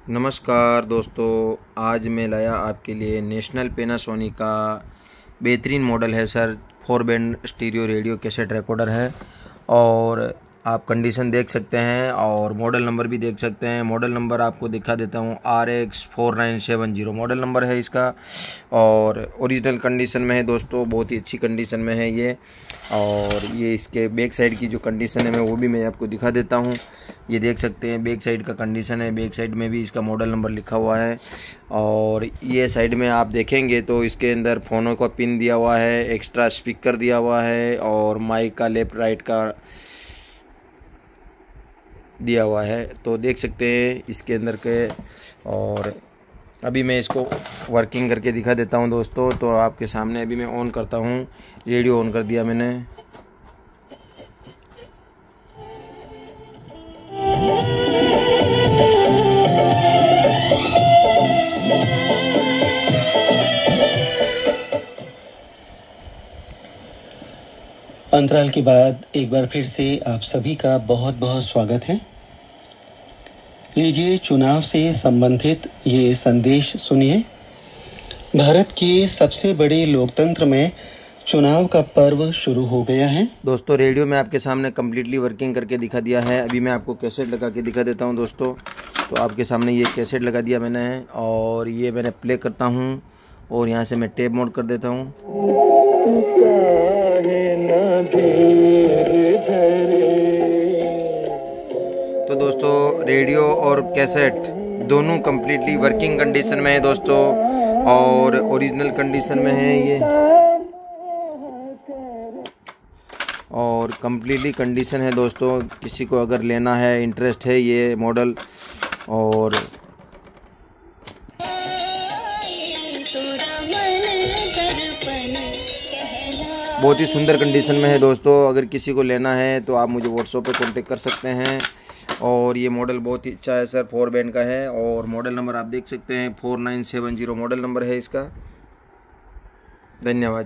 नमस्कार दोस्तों, आज मैं लाया आपके लिए नेशनल पैनासोनिक का बेहतरीन मॉडल है sir. 4 band stereo radio cassette recorder है और आप कंडीशन देख सकते हैं और मॉडल नंबर भी देख सकते हैं। मॉडल नंबर आपको दिखा देता हूँ, RX4970 मॉडल नंबर है इसका और ओरिजिनल कंडीशन में है दोस्तों, बहुत ही अच्छी कंडीशन में है ये। और ये इसके बैक साइड की जो कंडीशन है वो भी मैं आपको दिखा देता हूँ। ये देख सकते हैं बैक साइड का कंडीशन है, बैक साइड में भी इसका मॉडल नंबर लिखा हुआ है। और ये साइड में आप देखेंगे तो इसके अंदर फ़ोनों का पिन दिया हुआ है, एक्स्ट्रा स्पीकर दिया हुआ है और माइक का लेफ़्ट राइट का दिया हुआ है, तो देख सकते हैं इसके अंदर के। और अभी मैं इसको वर्किंग करके दिखा देता हूं दोस्तों। तो आपके सामने अभी मैं ऑन करता हूं, रेडियो ऑन कर दिया मैंने। अंतराल के बाद एक बार फिर से आप सभी का बहुत बहुत स्वागत है। लीजिए चुनाव से संबंधित ये संदेश सुनिए। भारत के सबसे बड़े लोकतंत्र में चुनाव का पर्व शुरू हो गया है। दोस्तों रेडियो में आपके सामने कम्प्लीटली वर्किंग करके दिखा दिया है। अभी मैं आपको कैसेट लगा के दिखा देता हूं दोस्तों। तो आपके सामने ये कैसेट लगा दिया मैंने और ये मैंने प्ले करता हूं और यहाँ से मैं टेप मोड कर देता हूं। तो दोस्तों रेडियो और कैसेट दोनों कम्प्लीटली वर्किंग कंडीशन में है दोस्तों और ओरिजिनल कंडीशन में है ये और कम्प्लीटली कंडीशन है दोस्तों। किसी को अगर लेना है, इंटरेस्ट है ये मॉडल और बहुत ही सुंदर कंडीशन में है दोस्तों। अगर किसी को लेना है तो आप मुझे व्हाट्सएप पे कांटेक्ट कर सकते हैं। और ये मॉडल बहुत ही अच्छा है सर, 4 बैंड का है और मॉडल नंबर आप देख सकते हैं 4970 मॉडल नंबर है इसका। धन्यवाद।